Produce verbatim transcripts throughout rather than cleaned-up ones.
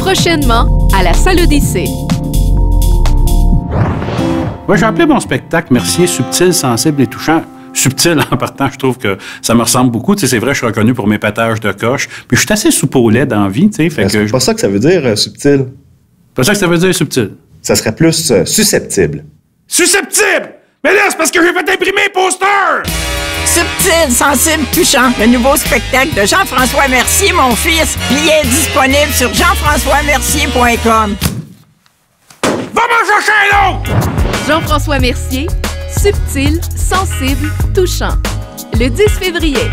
Prochainement, à la Salle Odyssée. Ouais, j'ai appelé mon spectacle Mercier subtil, sensible et touchant. Subtil, en partant, je trouve que ça me ressemble beaucoup. Tu sais, c'est vrai, je suis reconnu pour mes pétages de coche. Puis je suis assez soupe au lait dans la vie, tu sais. Fait que c'est je... pas ça que ça veut dire, euh, subtil. C'est pas ça que ça veut dire, subtil. Ça serait plus euh, susceptible. Susceptible! Mais là, c'est parce que j'ai fait imprimer un poster! Subtil, sensible, touchant. Le nouveau spectacle de Jean-François Mercier, mon fils. Billet disponible sur jean françois mercier point com. Va m'en chercher un autre! Jean-François Mercier, subtil, sensible, touchant. Le dix février.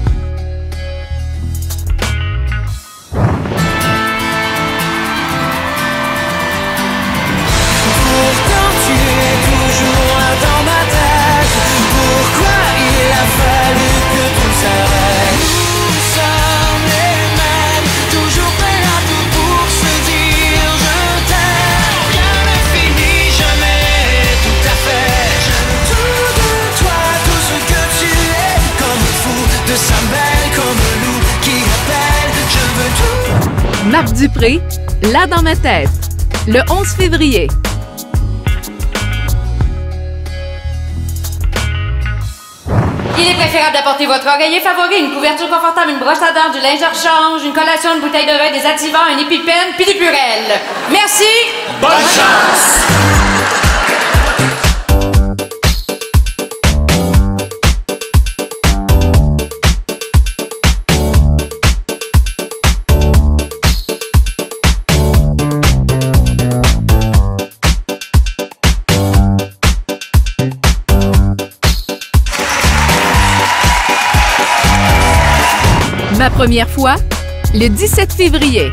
Marc Dupré, Là dans ma tête, le onze février. Il est préférable d'apporter votre oreiller favori, une couverture confortable, une brosse à dents, du linge de rechange, une collation, une bouteille de vin, des activants, un épipène, puis du Purel. Merci! Bonne chance! Ma première fois, le dix-sept février.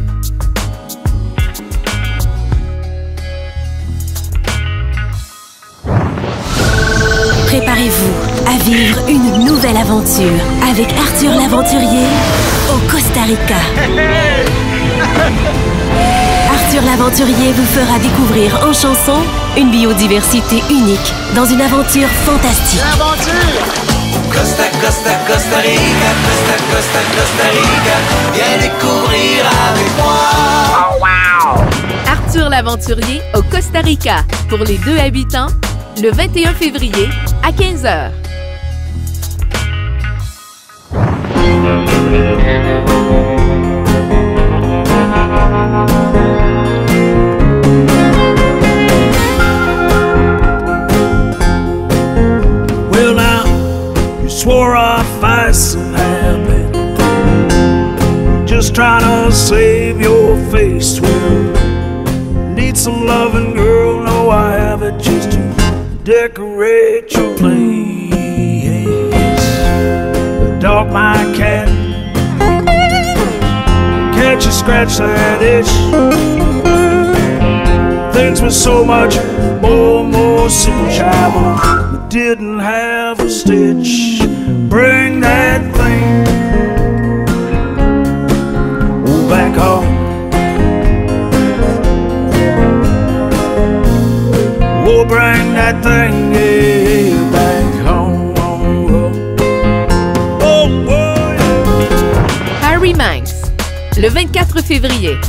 Préparez-vous à vivre une nouvelle aventure avec Arthur l'Aventurier au Costa Rica. Arthur l'Aventurier vous fera découvrir en chanson une biodiversité unique dans une aventure fantastique. L'aventure! Costa, Costa, Costa Rica, Costa, Costa, Costa Rica, viens découvrir avec moi. Oh wow! Arthur l'Aventurier au Costa Rica pour les deux habitants le vingt et un février à quinze heures. Swore I'd fight some habit, just trying to save your face. Well, need some loving, girl. No, I have it just to decorate your place. The dog, my cat, can't you scratch that itch? Things were so much more, more simple. We didn't have a stitch. Bring that thing oh, back home. Oh, bring that thing yeah, back home. Oh, oh, yeah. Harry Manx, le vingt-quatre février.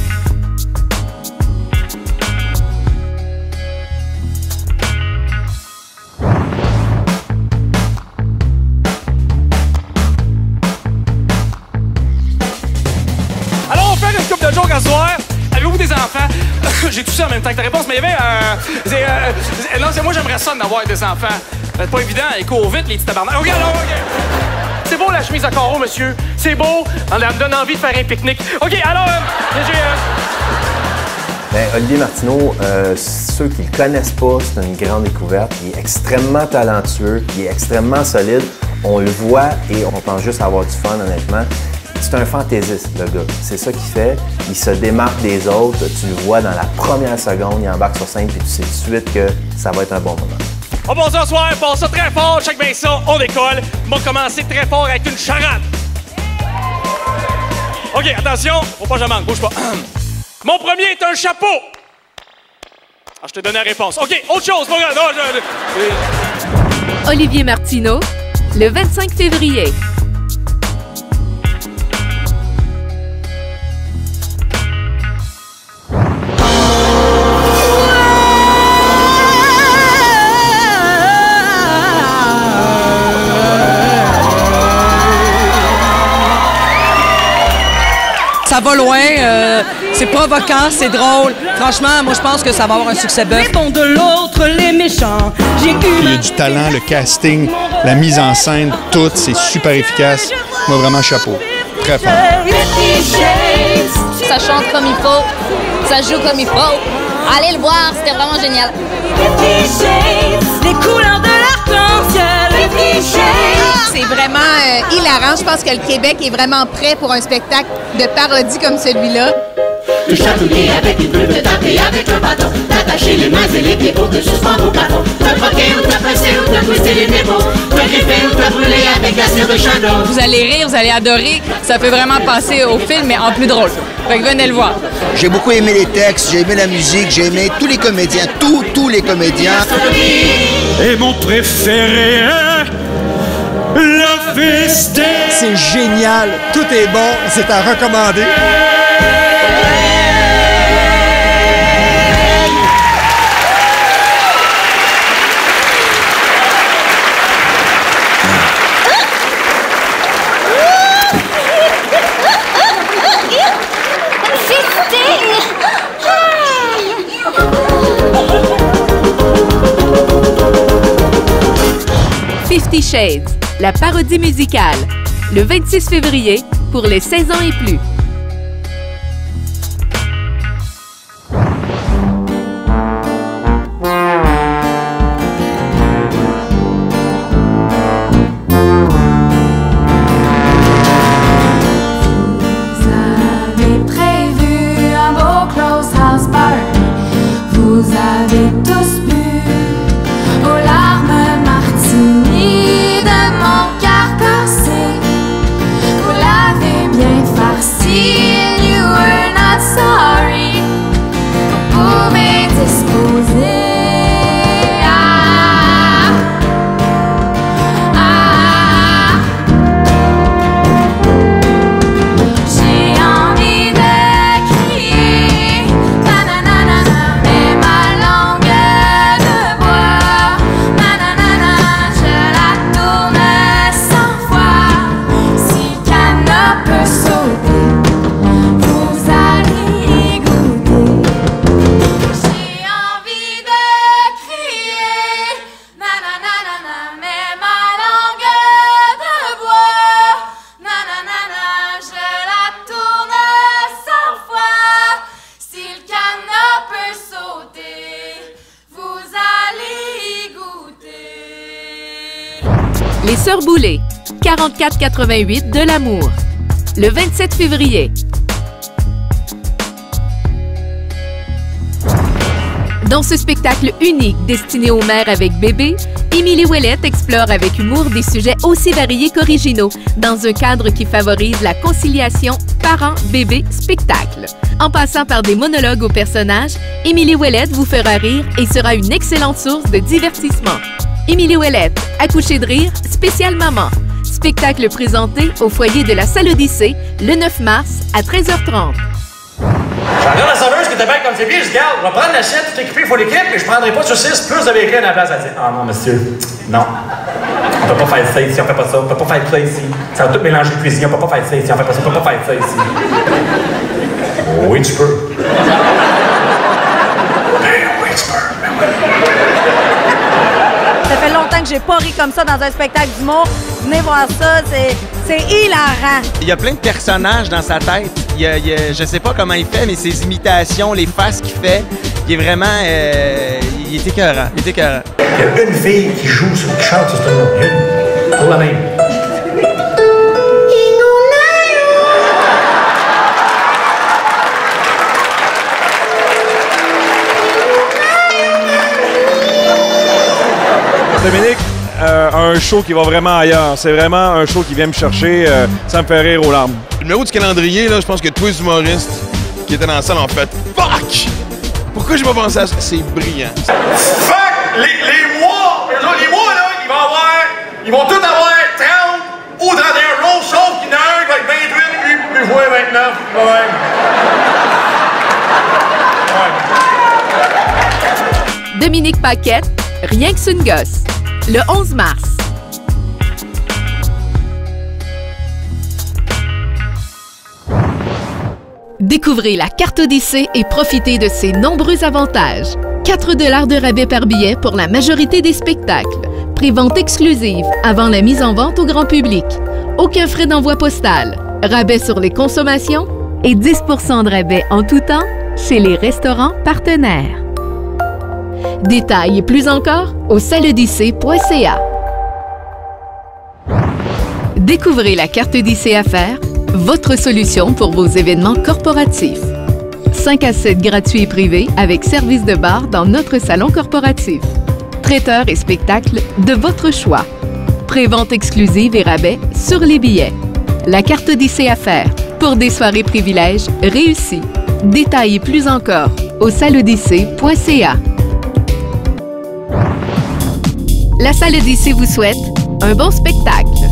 Avez-vous des enfants? J'ai tout ça en même temps que ta réponse, mais il y avait euh, euh, non, c'est moi, j'aimerais ça d'avoir des enfants. C'est pas évident, ils courent vite, les petits tabarnak. OK, alors, OK. C'est beau la chemise à carreaux, monsieur. C'est beau. Ça me donne envie de faire un pique-nique. OK, alors, euh, j'ai... Euh... Bien, Olivier Martineau, euh, ceux qui le connaissent pas, c'est une grande découverte. Il est extrêmement talentueux, il est extrêmement solide. On le voit et on pense juste avoir du fun, honnêtement. C'est un fantaisiste, le gars. C'est ça qu'il fait. Il se démarque des autres. Tu le vois dans la première seconde, il embarque sur scène, puis tu sais tout de suite que ça va être un bon moment. On passe ce soir, on passe ça très fort. Check bien ça, on décolle. On va commencer très fort avec une charade. OK, attention, faut pas que je manque, bouge pas. Mon premier est un chapeau. Ah, je t'ai donné la réponse. OK, autre chose, mon gars. Non, je... Olivier Martineau, le vingt-cinq février. Ça va loin, euh, c'est provoquant, c'est drôle. Franchement, moi, je pense que ça va avoir un succès bœuf. Répond de l'autre, les méchants. J'ai eu Il y a du talent, le casting, la mise en scène, tout, c'est super efficace. Moi, vraiment, chapeau. Très fort. Ça chante comme il faut, ça joue comme il faut. Allez le voir, c'était vraiment génial. Les couleurs de l'arc-en-ciel. C'est vraiment euh, hilarant. Je pense que le Québec est vraiment prêt pour un spectacle de parodie comme celui-là. Te chatouiller avec une bulle, te taper avec un bâton, t'attacher les mains et les pieds pour te suspendre au plafond, te croquer ou te presser ou te twister les népaux, te griffer ou te brûler avec la cire de Shadow. Vous allez rire, vous allez adorer. Ça fait vraiment passer au film, mais en plus drôle. Fait que venez le voir. J'ai beaucoup aimé les textes, j'ai aimé la musique, j'ai aimé tous les comédiens, tous, tous les comédiens. Et mon préféré, le festin. C'est génial, tout est bon, c'est à recommander. Fifty Shades, la parodie musicale, le vingt-six février pour les seize ans et plus. Les Sœurs Boulay, quarante-quatre quatre-vingt-huit de l'Amour, le vingt-sept février. Dans ce spectacle unique destiné aux mères avec bébé, Émilie Ouellette explore avec humour des sujets aussi variés qu'originaux, dans un cadre qui favorise la conciliation parents-bébé-spectacle. En passant par des monologues aux personnages, Émilie Ouellette vous fera rire et sera une excellente source de divertissement. Émilie Ouellette, Accoucher de rire, spécial maman. Spectacle présenté au foyer de la Salle Odyssée le neuf mars à treize heures trente. Je regarde la serveuse qui était bien comme c'est bien, je garde. Je vais prendre l'assiette, tout équipé, il faut l'équipe, mais je prendrai pas sur six plus de bacon à la place. Elle dit, ah non, monsieur, non. On peut pas faire ça ici, on fait pas ça. On peut pas faire ça ici. Ça va tout mélanger de cuisine, on peut pas faire ça ici, on fait pas ça, on peut pas faire ça ici. Oui, tu peux. Ben oui, tu peux. Ben oui. Ça fait longtemps que j'ai pas ri comme ça dans un spectacle d'humour. Venez voir ça, c'est hilarant. Il y a plein de personnages dans sa tête. Il y a, il y a, je sais pas comment il fait, mais ses imitations, les faces qu'il fait, il est vraiment... Euh, il est écœurant. Il est écœurant. Il y a une fille qui joue, qui chante sur ce nom. Une. Pour la même. Dominique, euh, un show qui va vraiment ailleurs. C'est vraiment un show qui vient me chercher. Euh, ça me fait rire aux larmes. Le numéro du calendrier, là, je pense que tous les humoristes qui étaient dans la salle ont fait « Fuck! Pourquoi j'ai pas pensé à ça? » C'est brillant. Fuck! Les, les mois! Les mois, là, ils vont avoir... Ils vont tous avoir trente ou trente et un jours, sauf qu'il y en a un qui va être vingt-huit, puis, puis jouer vingt-neuf. Ouais. Ouais. Dominique Paquette, Rien que c'est une gosse, le onze mars. Découvrez la carte Odyssée et profitez de ses nombreux avantages. quatre dollars de rabais par billet pour la majorité des spectacles. Prévente exclusive avant la mise en vente au grand public. Aucun frais d'envoi postal. Rabais sur les consommations et dix pour cent de rabais en tout temps chez les restaurants partenaires. Détails et plus encore au salodyssée point c a. Découvrez la carte Odyssée Affaires, votre solution pour vos événements corporatifs. cinq à sept gratuits et privés avec service de bar dans notre salon corporatif. Traiteurs et spectacles de votre choix. Prévente exclusive et rabais sur les billets. La carte Odyssée Affaires pour des soirées privilèges réussies. Détails et plus encore au salodyssée point c a. La Salle Odyssée vous souhaite un bon spectacle.